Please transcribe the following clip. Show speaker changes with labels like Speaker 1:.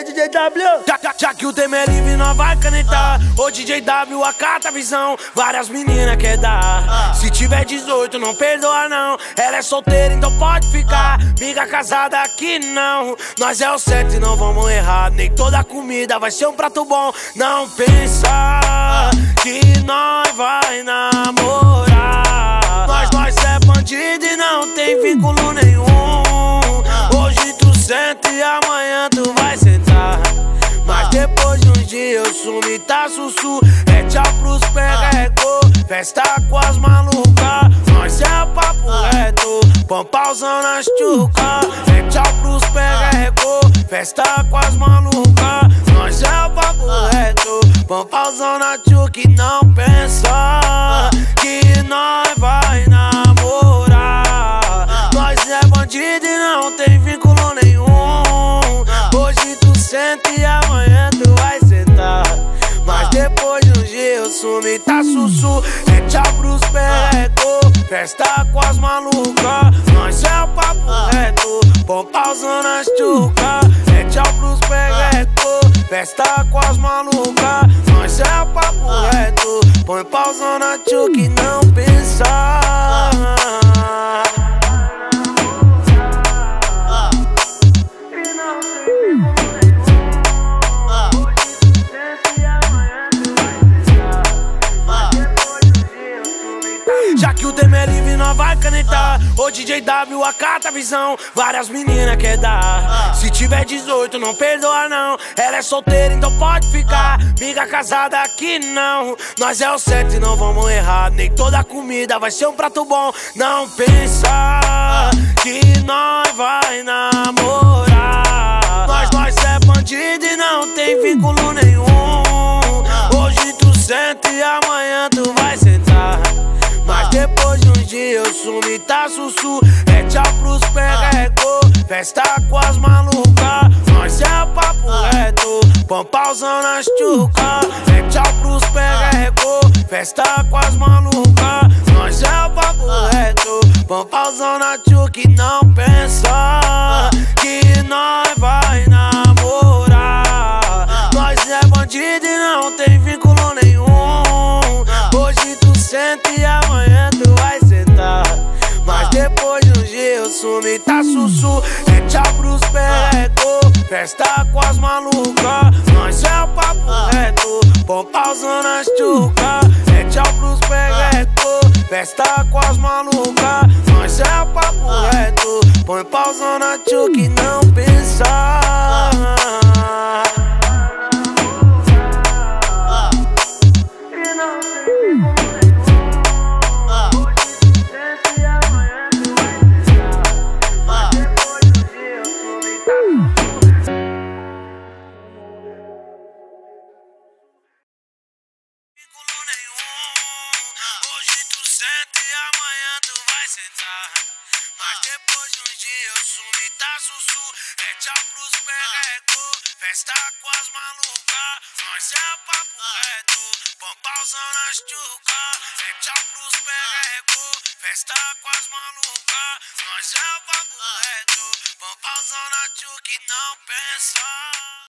Speaker 1: DJ W. Já que o tema é livre, nós vai canetar. Ô DJ W, acata a visão. Várias meninas quer dar. Se tiver 18, não perdoa não. Ela é solteira, então pode ficar. Miga casada aqui não. Nós é o certo e não vamos errar. Nem toda comida vai ser um prato bom. Não pensa que nós vai namorar. Nós é bandido e não tem vínculo nenhum. Hoje tu senta e amanhã tu vai sentar. Mas depois de uns dias eu sumo e tá sussu. É tchau pros pega-recô. Festa com as malucas. Nós é papo reto. Pampauzão nas tchuca. É tchau pros pega-recô. Festa com as malucas. Nós é papo reto. Pampauzão na tchuca. E não pensa que nós vai namorar. Nós é bandido e não tem vínculo nenhum. Hoje tu senta e amanhã tu vai sentar. Mas depois de um dia eu sumo e tá sussu. É tchau pros perrecô. Festa com as malucas. Nós é o papo reto. Pampauzão nas tchuca. É tchau pros perrecô. Festa com as malucas. Nós é o papo reto. Põe pauzão na tchuca e não pensar. Já que o tema é livre, nós vai canetar. Ô DJ W, acata a visão. Várias meninas quer dar. Se tiver 18, não perdoa não. Ela é solteira, então pode ficar. Miga casada aqui não. Nós é o certo e não vamos errar. Nem toda comida vai ser um prato bom. Não pensa que nós vai namorar. Nós é bandido e não tem vínculo nenhum. Hoje tu senta e amanhã tu vai sentar. Mas depois de uns dias eu sumo e tá sussu. É tchau pros pega-recô. Festa com as malucas. Nós é o papo reto. Pampauzão nas tchuca. É tchau pros pega-recô. Festa com as malucas. Nós é o papo reto. Pampauzão na tchuca. E não pensa que nós vai namorar. Nós é bandido e não tem vínculo nenhum. Hoje tu senta e amanhã tu vai sentar. Mas depois de um dia eu sumo e tá sussu. É tchau pros perrecô. Festa com as malucas. Nós é o papo reto. Pampauzão nas tchuca. É tchau pros perrecô. Festa com as malucas. Nós é o papo reto. Põe pauzão na tchuca e não pensar. Hoje tu senta e amanhã tu vai sentar. Mas depois de uns dias eu sumo e tá sussu. É tchau pros pega-recô. Festa com as malucas. Nós é o papo reto. Pampauzão nas tchuca. É tchau pros pega-recô. Festa com as malucas. Nós é o papo reto. Pampauzão na tchuca e não pensa.